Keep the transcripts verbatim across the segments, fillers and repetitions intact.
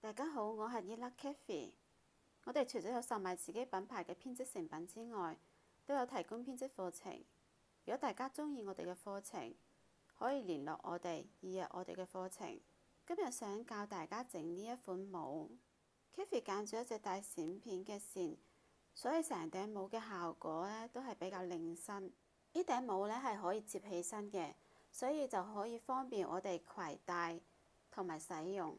大家好，我係伊拉 Kathy。我哋除咗有售賣自己品牌嘅編織成品之外，都有提供編織課程。如果大家鍾意我哋嘅課程，可以聯絡我哋預約我哋嘅課程。今日想教大家整呢一款帽。Kathy 揀咗一隻帶閃片嘅線，所以成頂帽嘅效果咧都係比較靚身。呢頂帽咧係可以摺起身嘅，所以就可以方便我哋攜帶同埋使用。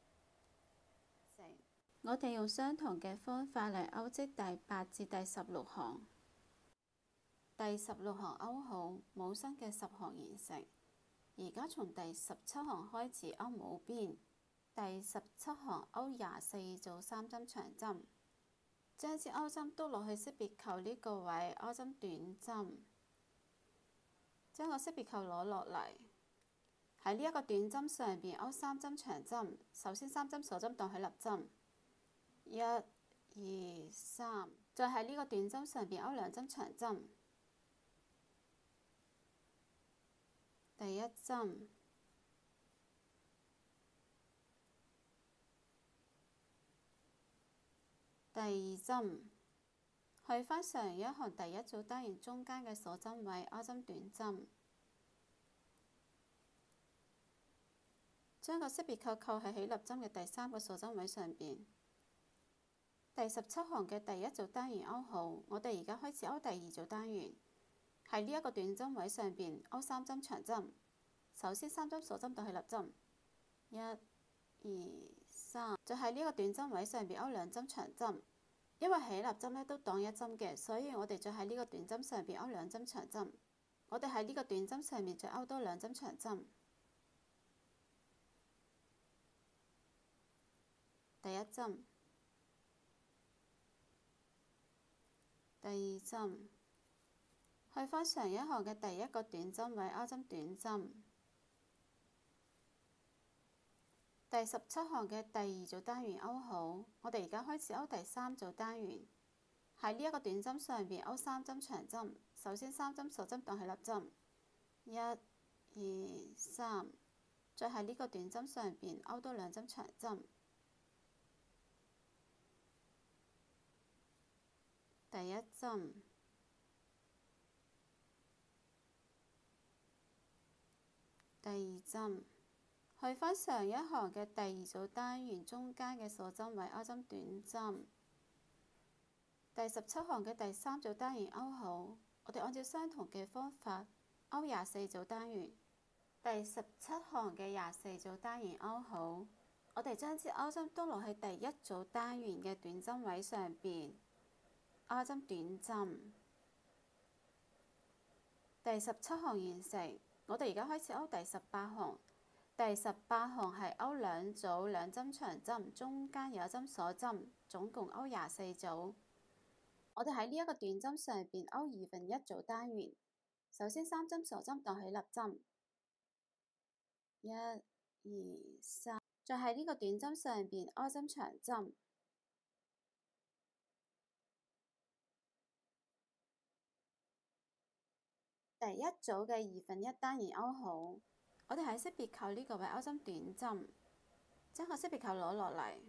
我哋用相同嘅方法嚟勾織第八至第十六行。第十六行勾好，帽身嘅十行完成。而家從第十七行開始勾帽邊。第十七行勾廿四組三針長針，將支勾針篤落去識別扣呢個位，勾針短針，將個識別扣攞落嚟，喺呢一個短針上邊勾三針長針。首先三針鎖針當起立針，一、二、三，再喺呢個短針上邊勾兩針長針。第一針，第二針，去返上一行第一組單元中間嘅鎖針位，勾針短針，將個識別扣扣喺起立針嘅第三個鎖針位上邊。第十七行嘅第一組單元勾好，我哋而家開始勾第二組單元，喺呢一個短針位上邊勾三針長針。首先三針鎖針當起立針，一、二、三，再喺呢個短針位上邊勾兩針長針。因為起立針咧都當一針嘅，所以我哋再喺呢個短針上邊勾兩針長針。我哋喺呢個短針上面再勾多兩針長針。第一針，第二針，去返上一行嘅第一個短針位，勾針短針。第十七行嘅第二組單元勾好，我哋而家開始勾第三組單元，喺呢一個短針上邊勾三針長針。首先三針鎖針當起立針，一、二、三，再喺呢個短針上邊勾多兩針長針。第一針，第二針，去返上一行嘅第二組單元中間嘅鎖針位，勾針短針。第十七行嘅第三組單元勾好，我哋按照相同嘅方法勾廿四組單元。第十七行嘅廿四組單元勾好，我哋將支勾針篤落去第一組單元嘅短針位上邊，勾針短針。第十七行完成，我哋而家開始勾第十八行。第十八行係勾兩組兩針長針，中間有一針鎖針，總共勾廿四組。我哋喺呢一個短針上邊勾二分一組單元。首先三針鎖針當起立針，一、二、三，再喺呢個短針上邊勾針長針。第一組嘅二分一單元勾好，我哋喺識別扣呢個位勾針短針，將個識別扣攞落嚟。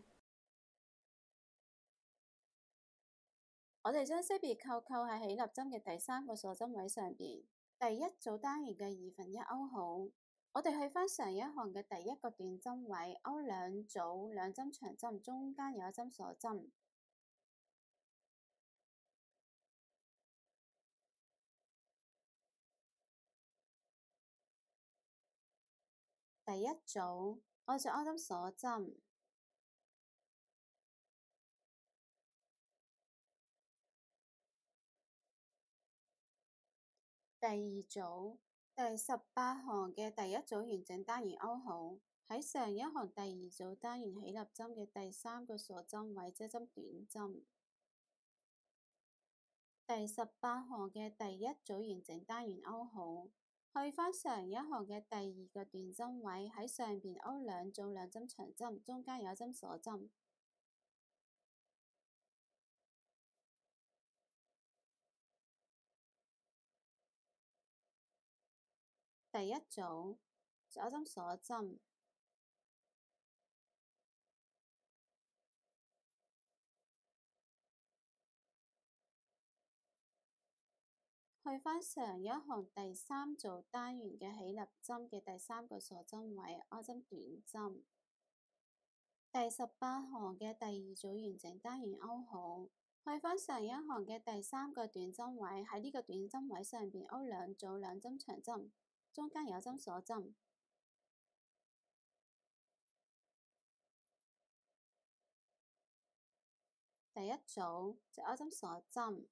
我哋將識別扣扣喺起立針嘅第三個鎖針位上邊。第一組單元嘅二分一勾好，我哋去返上一行嘅第一個短針位，勾兩組兩針長針，中間有一針鎖針。第一組我就勾針鎖針。第二組第十八行嘅第一組完整單元勾好，喺上一行第二組單元起立針嘅第三個鎖針位即針短針。第十八行嘅第一組完整單元勾好，去返上一行嘅第二個短針位，喺上邊勾兩組兩針長針，中間有一針鎖針。第一組就勾針鎖針。 去返上一行第三組單元嘅起立針嘅第三個鎖針位，勾針短針。第十八行嘅第二組完整單元勾好，去返上一行嘅第三個短針位，喺呢個短針位上邊勾兩組兩針長針，中間有針鎖針。第一組就勾針鎖針。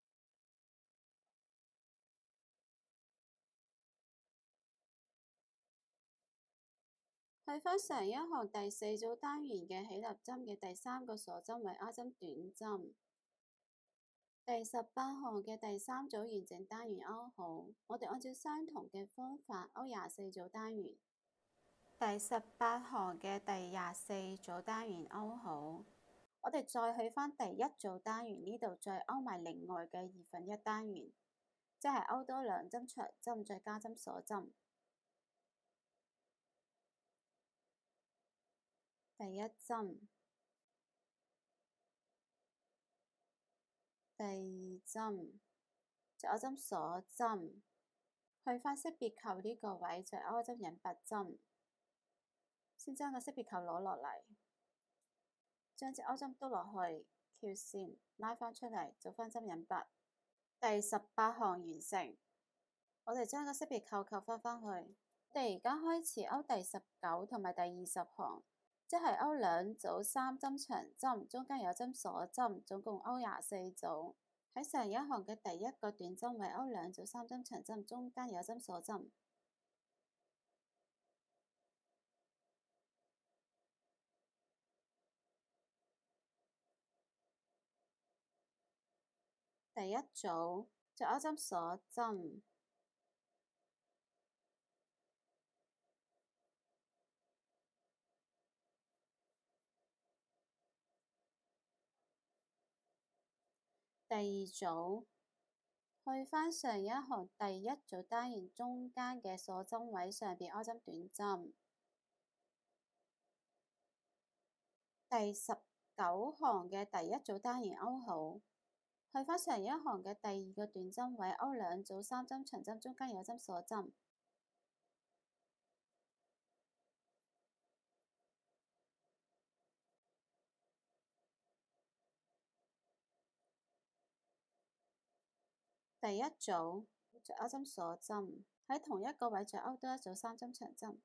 去返上一行第四組單元嘅起立針嘅第三個鎖針位，勾針短針。第十八行嘅第三組完整單元勾好，我哋按照相同嘅方法勾廿四組單元。第十八行嘅第廿四組單元勾好，我哋再去返第一組單元呢度，再勾埋另外嘅二分一單元，即係勾多兩針長針，再加針鎖針。第一針，第二針，就勾針鎖針，去返識別扣呢個位，就勾針引拔針，先將個識別扣攞落嚟，將隻勾針篤落去，翹線拉返出嚟，做返針引拔。第十八行完成，我哋將個識別扣扣返返去。我哋而家開始勾第十九同埋第二十行。即係勾兩組三針長針，中間有針鎖針，總共勾廿四組。喺上一行嘅第一個短針位勾兩組三針長針，中間有針鎖針。第一組就勾針鎖針。第二組去返上一行第一組單元中間嘅鎖針位上邊勾針短針。第十九行嘅第一組單元勾好，去返上一行嘅第二個短針位勾兩組三針長針，中間有針鎖針。第一組就勾針鎖針，喺同一個位再勾多一組三針長針。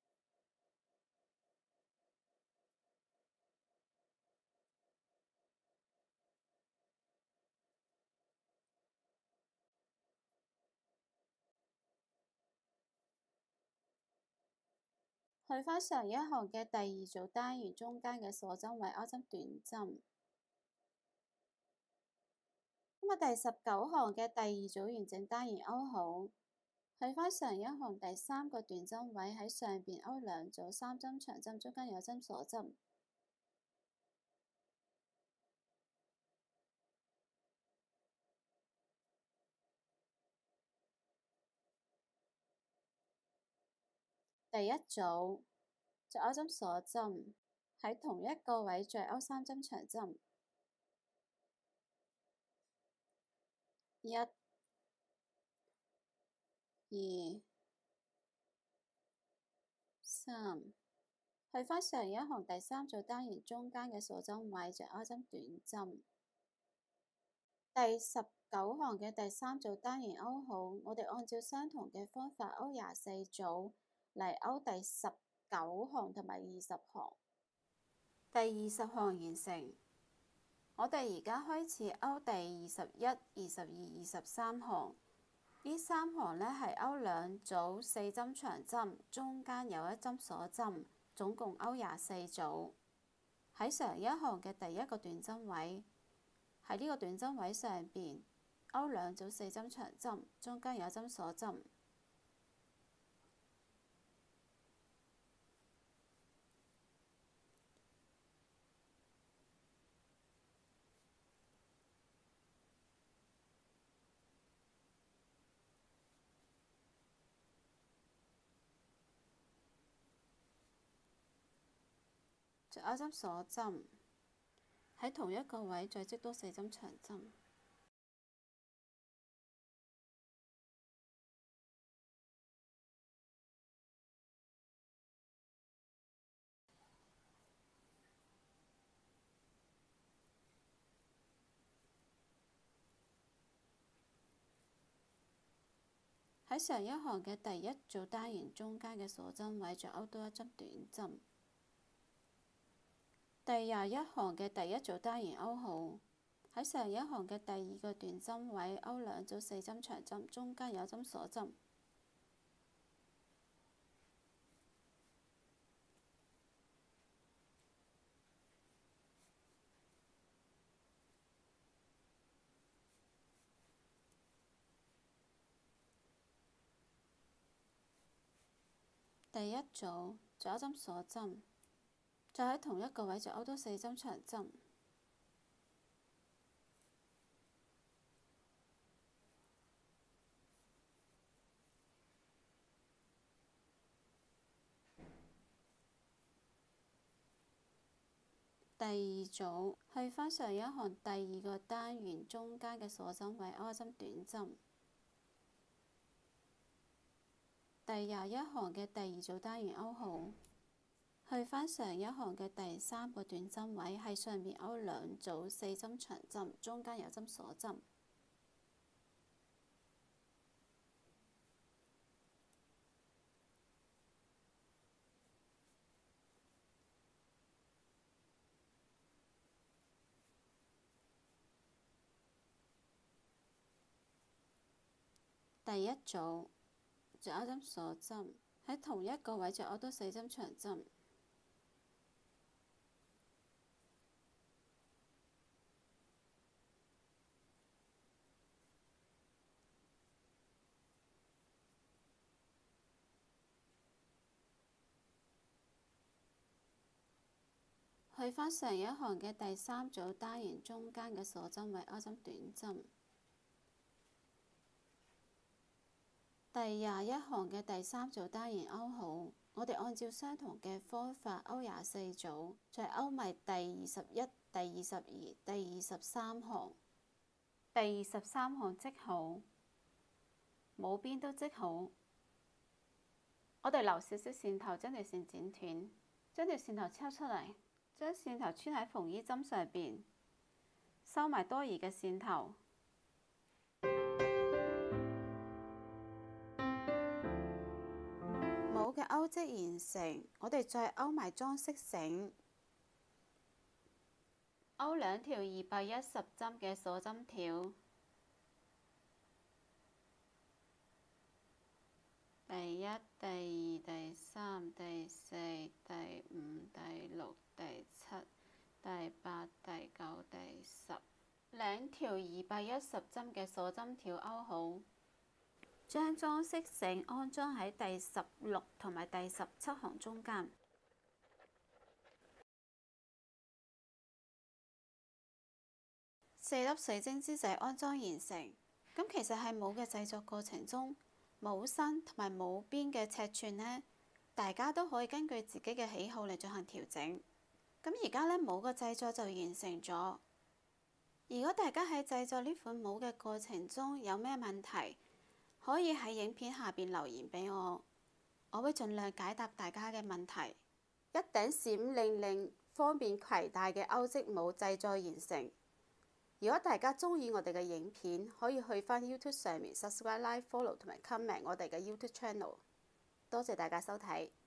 去返上一行嘅第二組單元中間嘅鎖針位勾針短針。咁啊，第十九行嘅第二組完整單元勾好，去返上一行第三個短針位喺上邊勾兩組三針長針，中間有針鎖針。第一組就勾針鎖針，喺同一個位再勾三針長針。一、二、三，去返上一行第三組單元中間嘅鎖針位就勾針短針。第十九行嘅第三組單元勾好，我哋按照相同嘅方法勾廿四組嚟勾第十九行同埋二十行。第二十行完成，我哋而家開始勾第二十一、二十二、二十三行。呢三行呢係勾兩組四針長針，中間有一針鎖針，總共勾廿四組。喺上一行嘅第一個短針位，喺呢個短針位上邊勾兩組四針長針，中間有一針鎖針。再勾針鎖針，喺同一個位再織多四針長針。 喺上一行嘅第一組單元中間嘅鎖針位再勾多一針短針。第廿一行嘅第一組單元勾好，喺上一行嘅第二個短針位勾兩組四針長針，中間有針鎖針。第一組再一針鎖針，再喺同一個位就勾多四針長針。第二組去返上一行第二個單元中間嘅鎖針位勾一針短針。第廿一行嘅第二組單元勾好，去返上一行嘅第三個短針位喺上面勾兩組四針長針，中間有針鎖針。第一組再勾針鎖針，喺同一個位就勾多四針長針。去返上一行嘅第三組單元中間嘅鎖針位勾針短針。第廿一行嘅第三組單元勾好，我哋按照相同嘅方法勾廿四組，再勾埋第二十一、第二十二、第二十三行。第二十三行織好，冇邊都織好。我哋留少少線頭，將條線剪斷，將條線頭抽出嚟，將線頭穿喺縫衣針上邊，收埋多餘嘅線頭。帽嘅勾織完成，我哋再勾埋裝飾繩，勾兩條二百一十針嘅鎖針條。第一、第二、第三、第四、第五、第六、第七、第八、第九、第十，兩條二百一十針嘅鎖針條勾好，將裝飾繩安裝喺第十六同埋第十七行中間。四粒水晶之仔安裝完成。咁其實喺帽嘅製作過程中，帽身同埋帽邊嘅尺寸呢，大家都可以根據自己嘅喜好嚟進行調整。咁而家呢，帽嘅製作就完成咗。如果大家喺製作呢款帽嘅過程中有咩問題，可以喺影片下邊留言俾我，我會盡量解答大家嘅問題。一頂閃令令、方便攜帶嘅歐織帽製作完成。如果大家鍾意我哋嘅影片，可以去返 YouTube 上面 subscribe、like、follow 同埋 comment 我哋嘅 YouTube channel。多謝大家收睇。